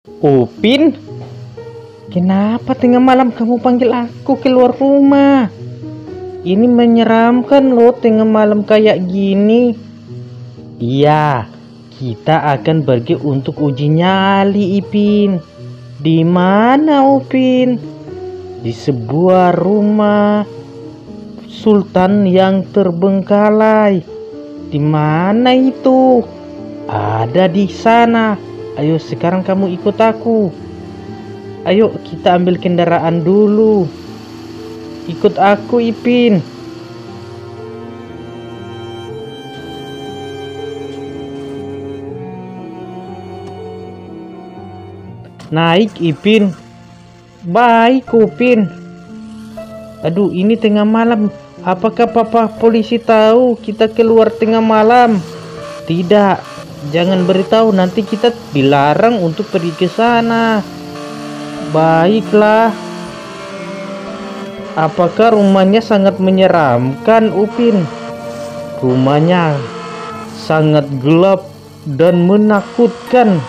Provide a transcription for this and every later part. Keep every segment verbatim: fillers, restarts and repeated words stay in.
Upin, kenapa tengah malam kamu panggil aku keluar rumah? Ini menyeramkan loh tengah malam kayak gini. Iya, kita akan pergi untuk uji nyali, Ipin. Di mana, Upin? Di sebuah rumah sultan yang terbengkalai. Di mana itu? Ada di sana. Ayo sekarang kamu ikut aku. Ayo kita ambil kendaraan dulu. Ikut aku, Ipin. Naik, Ipin. Baik, Upin. Aduh, ini tengah malam. Apakah papa polisi tahu kita keluar tengah malam? Tidak. Jangan beritahu, nanti kita dilarang untuk pergi ke sana. Baiklah. Apakah rumahnya sangat menyeramkan, Upin? Rumahnya sangat gelap dan menakutkan.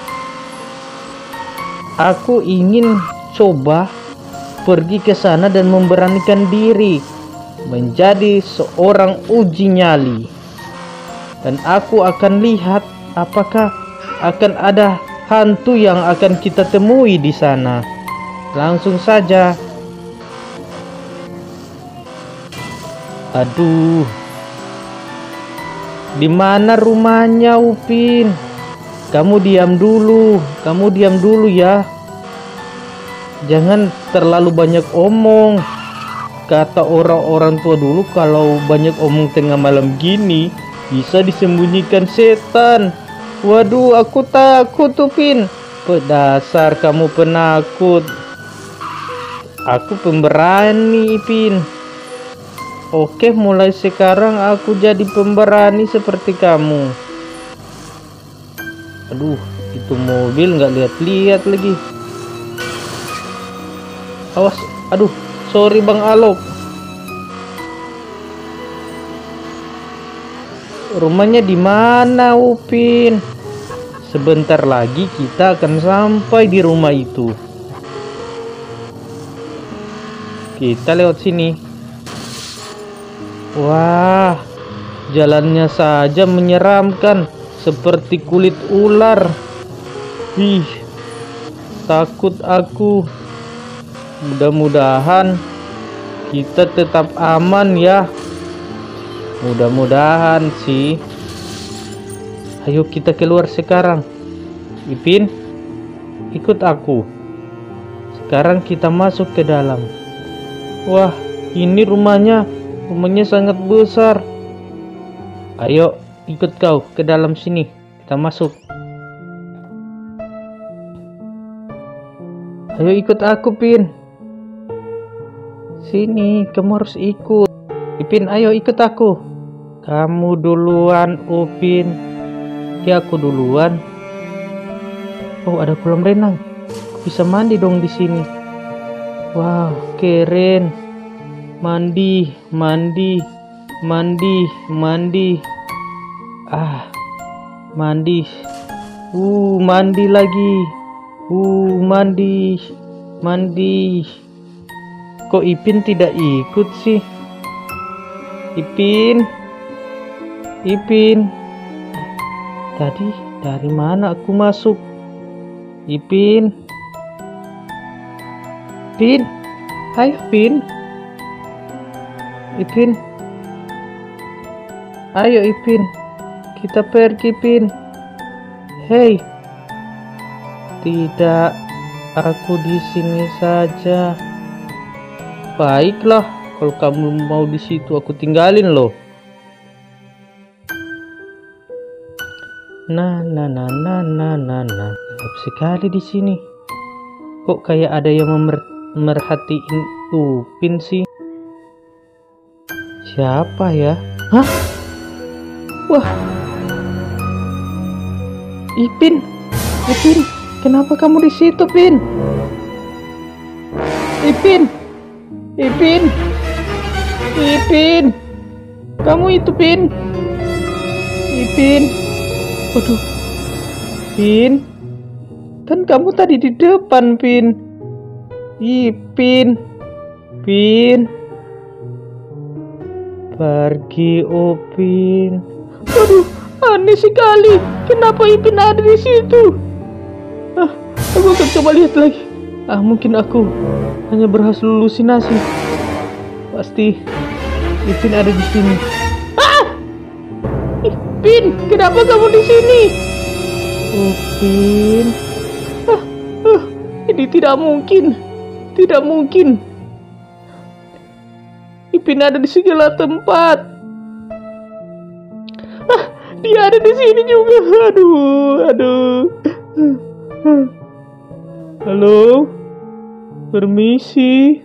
Aku ingin coba pergi ke sana dan memberanikan diri menjadi seorang uji nyali. Dan aku akan lihat apakah akan ada hantu yang akan kita temui di sana. Langsung saja. Aduh. Di mana rumahnya, Upin? Kamu diam dulu. Kamu diam dulu ya. Jangan terlalu banyak omong. Kata orang-orang tua dulu, kalau banyak omong tengah malam gini bisa disembunyikan setan. Waduh, aku takut, Upin. Dasar kamu penakut. Aku pemberani, Ipin. Oke, mulai sekarang aku jadi pemberani seperti kamu. Aduh, itu mobil nggak lihat-lihat lagi. Awas, aduh, sorry Bang Alok. Rumahnya di mana, Upin? Sebentar lagi kita akan sampai di rumah itu. Kita lewat sini. Wah, jalannya saja menyeramkan, seperti kulit ular. Ih, takut aku. Mudah-mudahan kita tetap aman ya. Mudah-mudahan sih. Ayo kita keluar sekarang. Ipin, ikut aku. Sekarang kita masuk ke dalam. Wah, ini rumahnya. Rumahnya sangat besar. Ayo ikut kau ke dalam sini. Kita masuk. Ayo ikut aku, Pin. Sini, kamu harus ikut. Ipin, ayo ikut aku. Kamu duluan, Upin. Ya, aku duluan. Oh, ada kolam renang. Aku bisa mandi dong di sini. Wow, keren. Mandi, mandi, mandi, mandi. Ah, mandi. Uh, mandi lagi. Uh, mandi, mandi. Kok Ipin tidak ikut sih? Ipin, Ipin. Tadi dari mana aku masuk? Ipin, Pin, ayo Pin. Ipin, ayo Ipin, kita pergi, Pin. Hei, tidak, aku di sini saja. Baiklah, kalau kamu mau di situ aku tinggalin loh. Nah, nah, nah, nah, nah, nah, nah. Gelap sekali di sini. Kok kayak ada yang memer merhatiin Upin sih? Siapa ya? Hah? Wah, Ipin, Ipin, kenapa kamu di situ, Pin? Ipin, Ipin, Ipin, kamu itu, Pin, Ipin, waduh, Pin, Kan kamu tadi di depan, Pin. Ipin. Pin. Pergi, Upin. Aduh, aneh sekali. Kenapa Ipin ada di situ? Ah, aku akan coba lihat lagi. Ah, mungkin aku hanya berhalusinasi. Pasti Ipin ada di sini. Ah! Ipin, kenapa kamu di sini? Upin. Ah, ah, ini tidak mungkin. Tidak mungkin. Ipin ada di segala tempat. Ah, dia ada di sini juga. Aduh, aduh. Halo, permisi.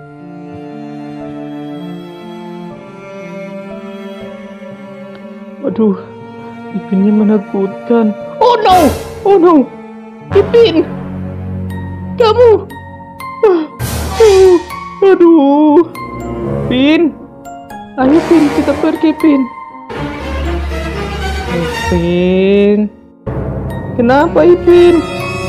Waduh, Ipinnya menakutkan. Oh no, oh no, Ipin, kamu. Ah, uh, aduh. Pin, ayo Pin, kita pergi Pin. Ipin, kenapa Ipin?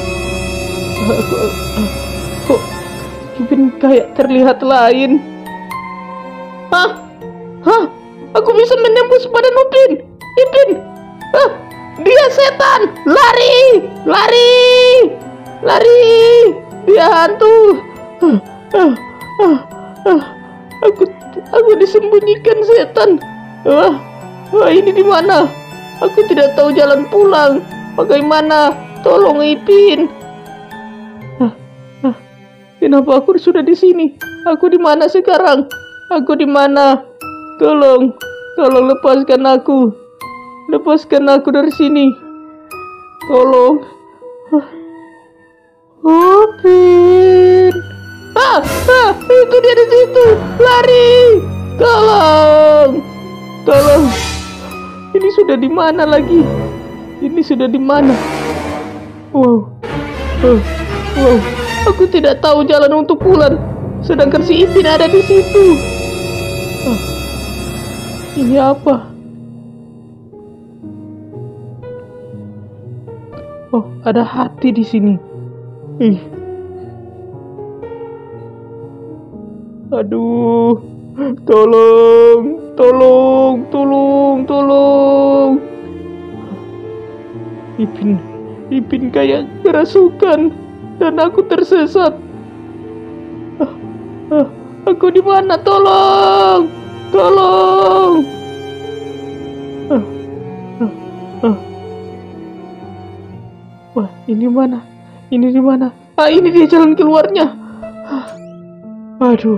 Kok Ipin kayak terlihat lain? Hah? Hah? Aku bisa menembus badan Upin. Ipin, ah, dia setan. Lari, lari, lari. Dia hantu. Ah, ah, ah, ah. Aku, aku disembunyikan setan. Wah, wah ini di mana? Aku tidak tahu jalan pulang. Bagaimana? Tolong Ipin. Ah, ah. Kenapa aku sudah di sini? Aku di mana sekarang? Aku di mana? Tolong, tolong lepaskan aku. Lepaskan aku dari sini. Tolong. Upin. Ah, ah, itu dia di situ. Lari. Tolong. Tolong. Ini sudah di mana lagi? Ini sudah di mana? Wow. Oh, wow. Aku tidak tahu jalan untuk pulang. Sedangkan si Ipin ada di situ. Ah, ini apa? Oh, ada hati di sini. Ih. Aduh, tolong, tolong, tolong, tolong. Ipin, Ipin kayak kerasukan dan aku tersesat. Ah, ah, aku di mana? Tolong, tolong. Ah, ah, ah. Wah, ini mana? Ini di mana? Ah, ini dia jalan keluarnya. Ah, aduh.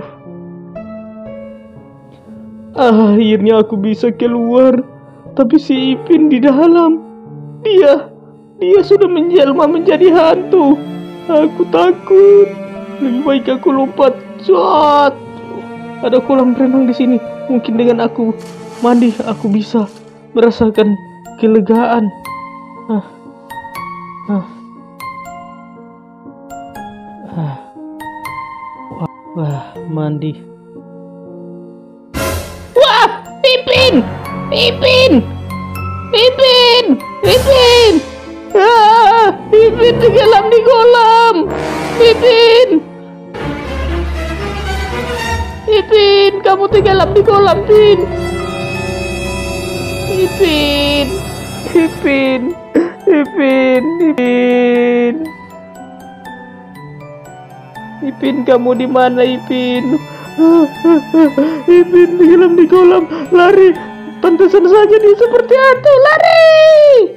Akhirnya aku bisa keluar, tapi si Ipin di dalam. Dia, dia sudah menjelma menjadi hantu. Aku takut. Lebih baik aku lompat. Cat. Ada kolam renang di sini. Mungkin dengan aku mandi, aku bisa merasakan kelegaan. Ah, ah, ah. Wah, wah, mandi. Wah, Ipin, Ipin, Ipin, Ipin, ah, Ipin tenggelam di kolam, Ipin, Ipin, kamu tenggelam di kolam, Pin, Ipin, Ipin, Ipin, Ipin, Ipin, kamu di mana, Ipin? Ipin tenggelam di kolam. Lari. Pantesan saja dia seperti hantu. Lari.